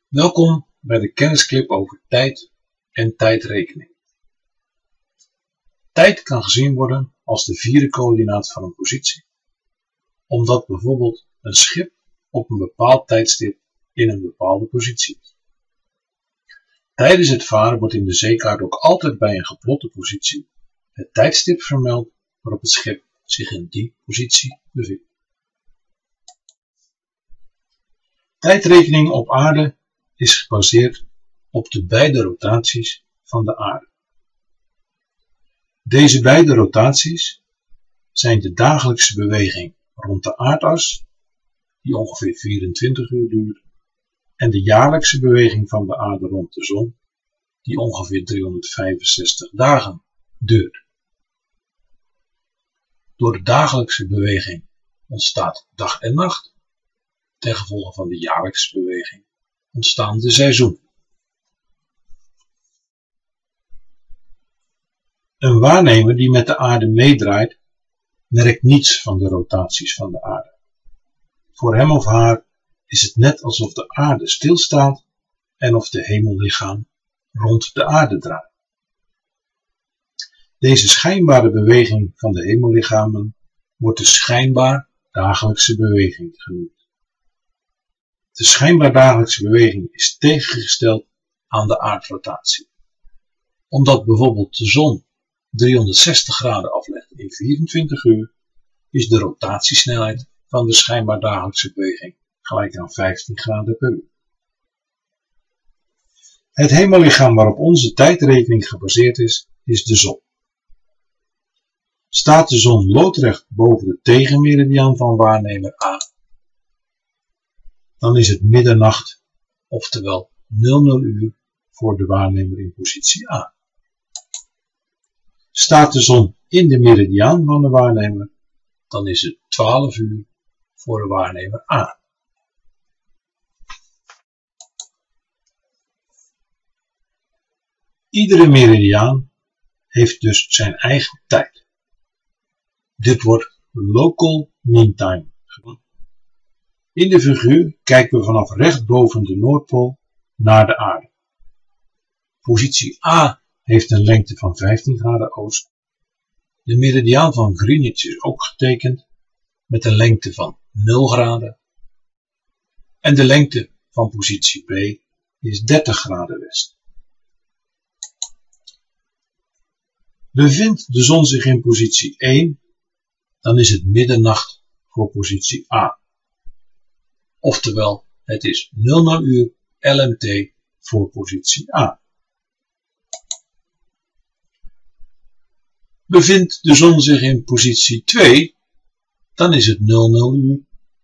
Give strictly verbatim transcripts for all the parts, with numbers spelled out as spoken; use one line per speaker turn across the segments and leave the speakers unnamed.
Welkom bij de kennisclip over tijd en tijdrekening. Tijd kan gezien worden als de vierde coördinaat van een positie, omdat bijvoorbeeld een schip op een bepaald tijdstip in een bepaalde positie is. Tijdens het varen wordt in de zeekaart ook altijd bij een geplotte positie het tijdstip vermeld waarop het schip zich in die positie bevindt. Tijdrekening op aarde is gebaseerd op de beide rotaties van de aarde. Deze beide rotaties zijn de dagelijkse beweging rond de aardas, die ongeveer vierentwintig uur duurt, en de jaarlijkse beweging van de aarde rond de zon, die ongeveer driehonderdvijfenzestig dagen duurt. Door de dagelijkse beweging ontstaat dag en nacht, ten gevolge van de jaarlijkse beweging ontstaan de seizoenen. Een waarnemer die met de aarde meedraait, merkt niets van de rotaties van de aarde. Voor hem of haar is het net alsof de aarde stilstaat en of de hemellichaam rond de aarde draait. Deze schijnbare beweging van de hemellichamen wordt de schijnbaar dagelijkse beweging genoemd. De schijnbaar dagelijkse beweging is tegengesteld aan de aardrotatie. Omdat bijvoorbeeld de zon driehonderdzestig graden aflegt in vierentwintig uur, is de rotatiesnelheid van de schijnbaar dagelijkse beweging gelijk aan vijftien graden per uur. Het hemellichaam waarop onze tijdrekening gebaseerd is, is de zon. Staat de zon loodrecht boven de tegenmeridiaan van waarnemer A, dan is het middernacht, oftewel nul nul uur voor de waarnemer in positie A. Staat de zon in de meridiaan van de waarnemer, dan is het twaalf uur voor de waarnemer A. Iedere meridiaan heeft dus zijn eigen tijd. Dit wordt local mean time genoemd. In de figuur kijken we vanaf recht boven de Noordpool naar de aarde. Positie A heeft een lengte van vijftien graden oost. De meridiaan van Greenwich is ook getekend met een lengte van nul graden. En de lengte van positie B is dertig graden west. Bevindt de zon zich in positie één, dan is het middernacht voor positie A. Oftewel, het is nul nul uur L M T voor positie A. Bevindt de zon zich in positie twee, dan is het nul nul uur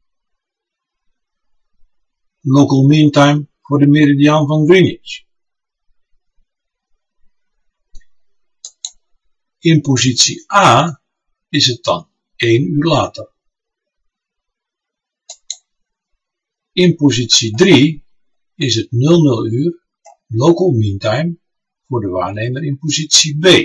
local mean time voor de meridiaan van Greenwich. In positie A is het dan één uur later. In positie drie is het nul nul uur local mean time voor de waarnemer in positie B.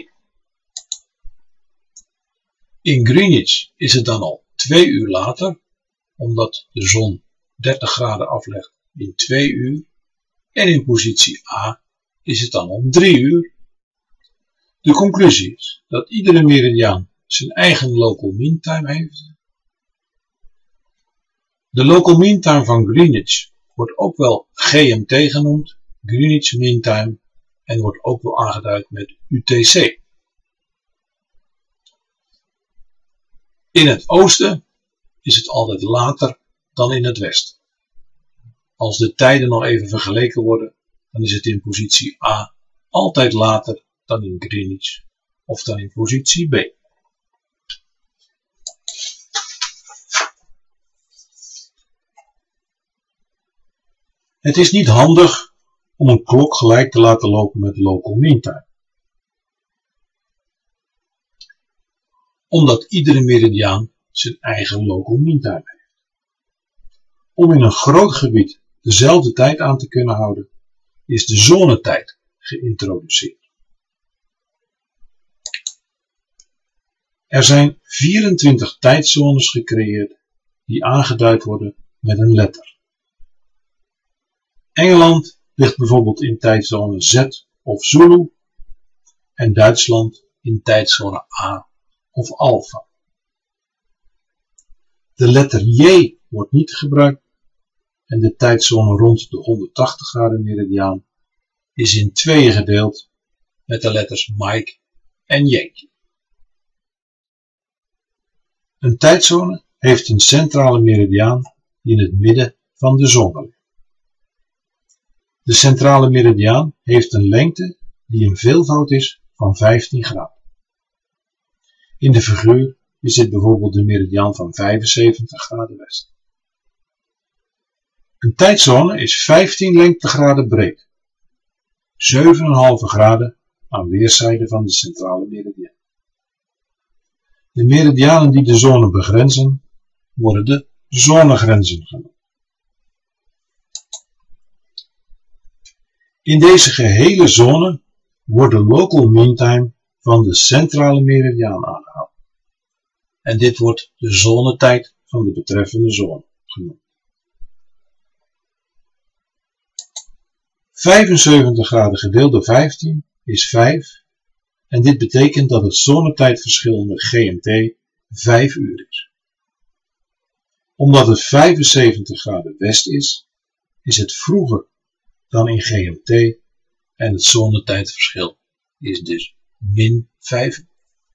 In Greenwich is het dan al twee uur later, omdat de zon dertig graden aflegt in twee uur. En in positie A is het dan om drie uur. De conclusie is dat iedere meridiaan zijn eigen local mean time heeft. De local mean time van Greenwich wordt ook wel G M T genoemd, Greenwich Mean Time, en wordt ook wel aangeduid met U T C. In het oosten is het altijd later dan in het westen. Als de tijden nog even vergeleken worden, dan is het in positie A altijd later dan in Greenwich of dan in positie B. Het is niet handig om een klok gelijk te laten lopen met local mean time. Omdat iedere meridiaan zijn eigen local mean time heeft. Om in een groot gebied dezelfde tijd aan te kunnen houden, is de zonnetijd geïntroduceerd. Er zijn vierentwintig tijdzones gecreëerd die aangeduid worden met een letter. Engeland ligt bijvoorbeeld in tijdzone Z of Zulu en Duitsland in tijdzone A of Alpha. De letter J wordt niet gebruikt en de tijdzone rond de honderdtachtig graden meridiaan is in tweeën gedeeld met de letters Mike en Yankee. Een tijdzone heeft een centrale meridiaan die in het midden van de zone ligt. De centrale meridiaan heeft een lengte die een veelvoud is van vijftien graden. In de figuur is dit bijvoorbeeld de meridiaan van vijfenzeventig graden west. Een tijdzone is vijftien lengtegraden breed, zeven komma vijf graden aan weerszijden van de centrale meridiaan. De meridianen die de zone begrenzen worden de zonegrenzen genoemd. In deze gehele zone wordt de local mean time van de centrale meridiaan aangehouden. En dit wordt de zonetijd van de betreffende zone genoemd. vijfenzeventig graden gedeeld door vijftien is vijf en dit betekent dat het zonetijdverschil met G M T vijf uur is. Omdat het vijfenzeventig graden west is, is het vroeger dan in G M T en het zonetijdverschil is dus min vijf uur.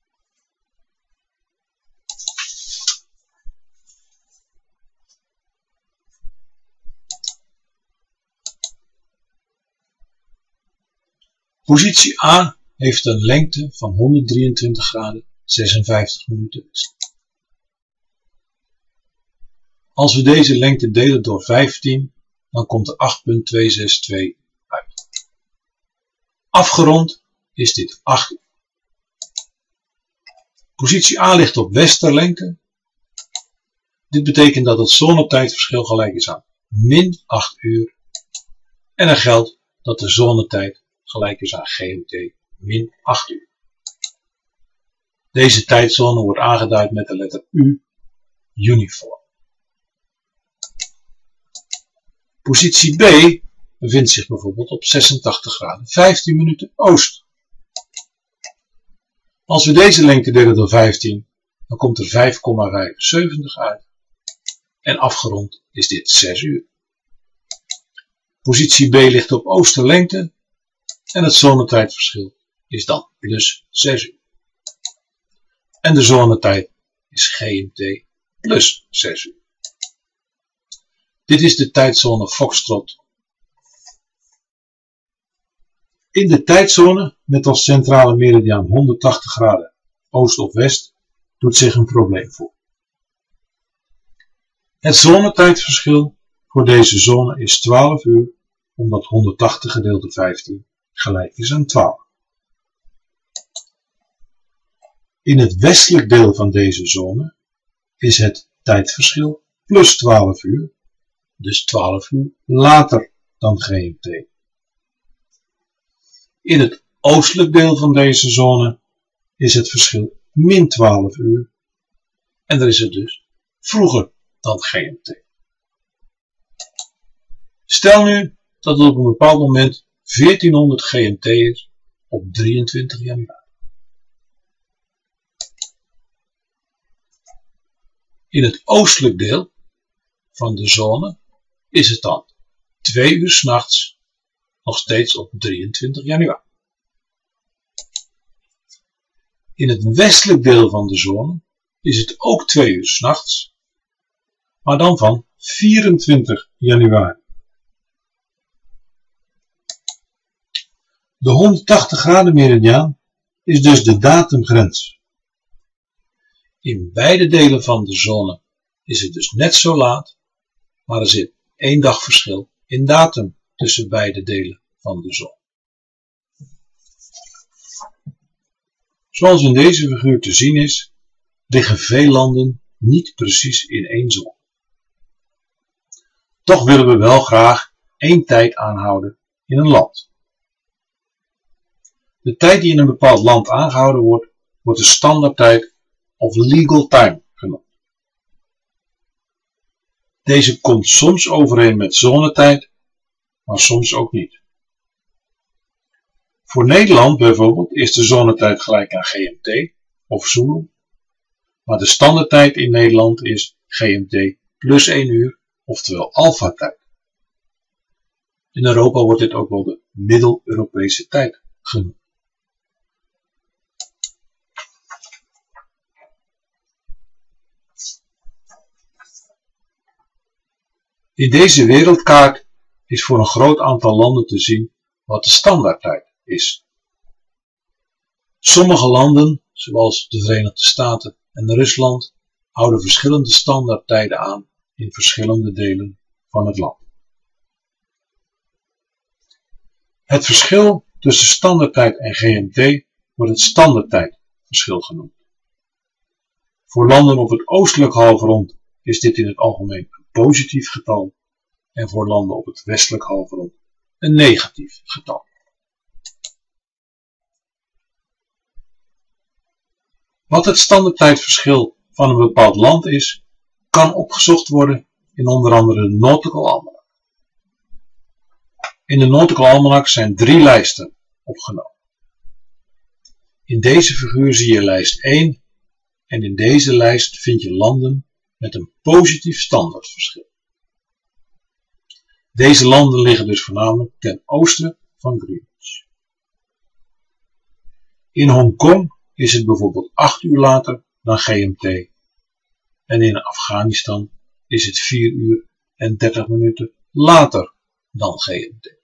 Positie A heeft een lengte van honderddrieëntwintig graden zesenvijftig minuten west. Als we deze lengte delen door vijftien, dan komt er acht komma tweehonderdzesentwintig uit. Afgerond is dit acht uur. Positie A ligt op westerlengte. Dit betekent dat het zonnetijdverschil gelijk is aan min acht uur. En er geldt dat de zonnetijd gelijk is aan G M T min acht uur. Deze tijdzone wordt aangeduid met de letter U, uniform. Positie B bevindt zich bijvoorbeeld op zesentachtig graden vijftien minuten oost. Als we deze lengte delen door vijftien, dan komt er vijf komma vijfenzeventig uit. En afgerond is dit zes uur. Positie B ligt op oosterlengte. En het zonnetijdverschil is dan plus zes uur. En de zonnetijd is G M T plus zes uur. Dit is de tijdzone Foxtrot. In de tijdzone met als centrale meridiaan honderdtachtig graden oost of west doet zich een probleem voor. Het zonnetijdverschil voor deze zone is twaalf uur, omdat honderdtachtig gedeeld door vijftien gelijk is aan twaalf. In het westelijk deel van deze zone is het tijdverschil plus twaalf uur, dus twaalf uur later dan G M T. In het oostelijk deel van deze zone is het verschil min twaalf uur en dan is het dus vroeger dan G M T. Stel nu dat het op een bepaald moment veertienhonderd G M T is op drieëntwintig januari. In het oostelijk deel van de zone is het dan twee uur 's nachts nog steeds op drieëntwintig januari. In het westelijk deel van de zone is het ook twee uur 's nachts, maar dan van vierentwintig januari. De honderdtachtig graden meridiaan is dus de datumgrens. In beide delen van de zone is het dus net zo laat, maar er zit één dag verschil in datum tussen beide delen van de zone. Zoals in deze figuur te zien is, liggen veel landen niet precies in één zone. Toch willen we wel graag één tijd aanhouden in een land. De tijd die in een bepaald land aangehouden wordt, wordt de standaardtijd of legal time genoemd. Deze komt soms overeen met zonetijd maar soms ook niet. Voor Nederland bijvoorbeeld is de zonnetijd gelijk aan G M T of Zulu, maar de standaardtijd in Nederland is G M T plus één uur, oftewel alpha-tijd. In Europa wordt dit ook wel de Middel-Europese tijd genoemd. In deze wereldkaart is voor een groot aantal landen te zien wat de standaardtijd is. Sommige landen, zoals de Verenigde Staten en Rusland, houden verschillende standaardtijden aan in verschillende delen van het land. Het verschil tussen standaardtijd en G M T wordt het standaardtijdverschil genoemd. Voor landen op het oostelijk halfrond is dit in het algemeen een positief getal en voor landen op het westelijk halfrond een negatief getal. Wat het standaardtijdverschil van een bepaald land is, kan opgezocht worden in onder andere de Nautical Almanac. In de Nautical Almanac zijn drie lijsten opgenomen. In deze figuur zie je lijst één en in deze lijst vind je landen met een positief standaardverschil. Deze landen liggen dus voornamelijk ten oosten van Greenwich. In Hongkong is het bijvoorbeeld acht uur later dan G M T en in Afghanistan is het vier uur en dertig minuten later dan G M T.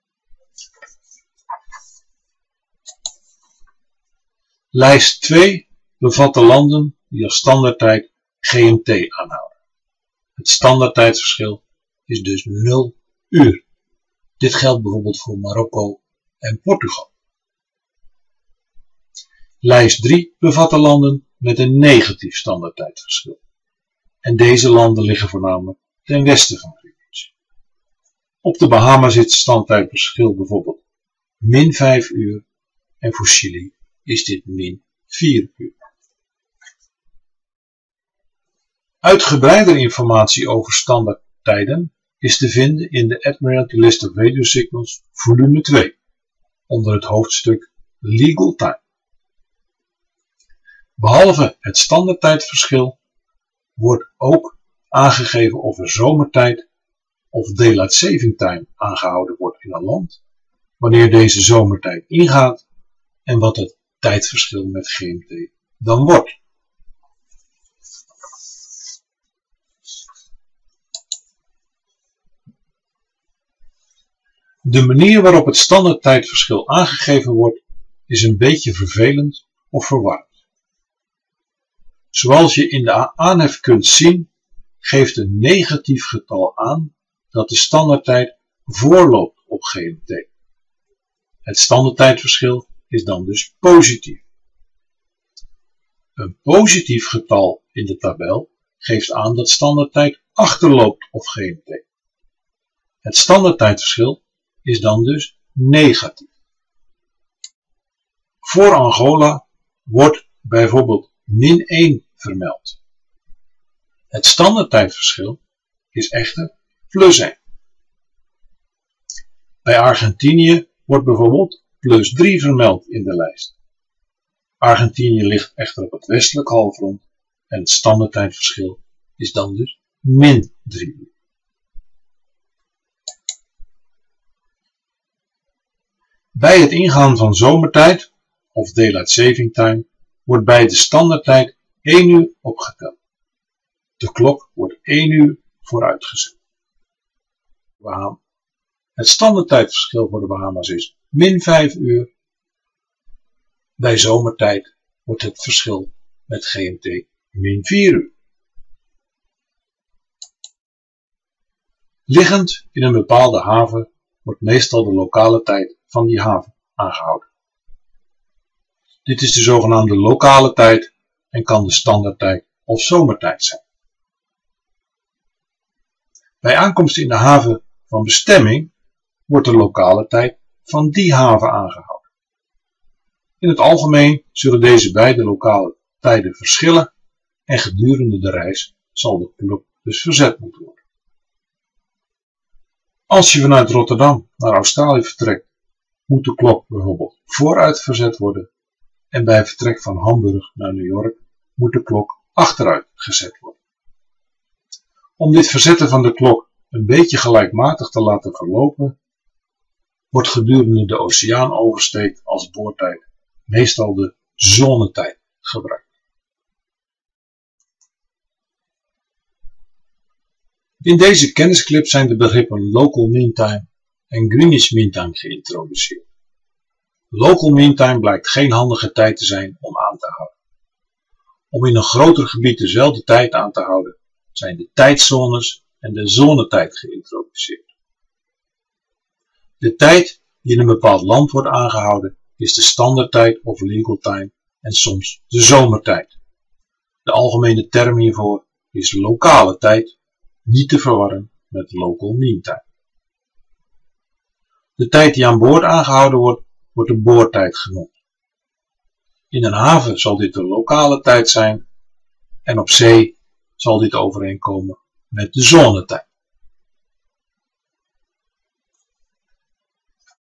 Lijst twee bevat de landen die als standaardtijd G M T aanhouden. Het standaardtijdverschil is dus nul uur. Dit geldt bijvoorbeeld voor Marokko en Portugal. Lijst drie bevat de landen met een negatief standaardtijdverschil. En deze landen liggen voornamelijk ten westen van Greenwich. Op de Bahama's zit het standaardtijdverschil bijvoorbeeld min vijf uur en voor Chili is dit min vier uur. Uitgebreidere informatie over standaardtijden is te vinden in de Admiralty List of Radio Signals volume twee onder het hoofdstuk Legal Time. Behalve het standaardtijdverschil wordt ook aangegeven of er zomertijd of daylight saving time aangehouden wordt in een land, wanneer deze zomertijd ingaat en wat het tijdverschil met G M T dan wordt. De manier waarop het standaardtijdverschil aangegeven wordt is een beetje vervelend of verwarrend. Zoals je in de aanhef kunt zien, geeft een negatief getal aan dat de standaardtijd voorloopt op G M T. Het standaardtijdverschil is dan dus positief. Een positief getal in de tabel geeft aan dat standaardtijd achterloopt op G M T. Het standaardtijdverschil is dan dus negatief. Voor Angola wordt bijvoorbeeld min één vermeld. Het standaardtijdverschil is echter plus één. Bij Argentinië wordt bijvoorbeeld plus drie vermeld in de lijst. Argentinië ligt echter op het westelijk halfrond en het standaardtijdverschil is dan dus min drie uur. Bij het ingaan van zomertijd of daylight saving time wordt bij de standaardtijd één uur opgeteld. De klok wordt één uur vooruitgezet. Het standaardtijdverschil voor de Bahama's is min vijf uur. Bij zomertijd wordt het verschil met G M T min vier uur. Liggend in een bepaalde haven wordt meestal de lokale tijd van die haven aangehouden. Dit is de zogenaamde lokale tijd en kan de standaardtijd of zomertijd zijn. Bij aankomst in de haven van bestemming wordt de lokale tijd van die haven aangehouden. In het algemeen zullen deze beide lokale tijden verschillen en gedurende de reis zal de klok dus verzet moeten worden. Als je vanuit Rotterdam naar Australië vertrekt, moet de klok bijvoorbeeld vooruit verzet worden en bij vertrek van Hamburg naar New York moet de klok achteruit gezet worden. Om dit verzetten van de klok een beetje gelijkmatig te laten verlopen, wordt gedurende de oceaanoversteek als boordtijd meestal de zonnetijd gebruikt. In deze kennisclip zijn de begrippen Local Mean Time en Greenwich Mean Time geïntroduceerd. Local Mean Time blijkt geen handige tijd te zijn om aan te houden. Om in een groter gebied dezelfde tijd aan te houden, zijn de tijdzones en de zonnetijd geïntroduceerd. De tijd die in een bepaald land wordt aangehouden is de standaardtijd of legal time en soms de zomertijd. De algemene term hiervoor is lokale tijd, niet te verwarren met local mean time. De tijd die aan boord aangehouden wordt, wordt de boordtijd genoemd. In een haven zal dit de lokale tijd zijn en op zee zal dit overeenkomen met de zonnetijd.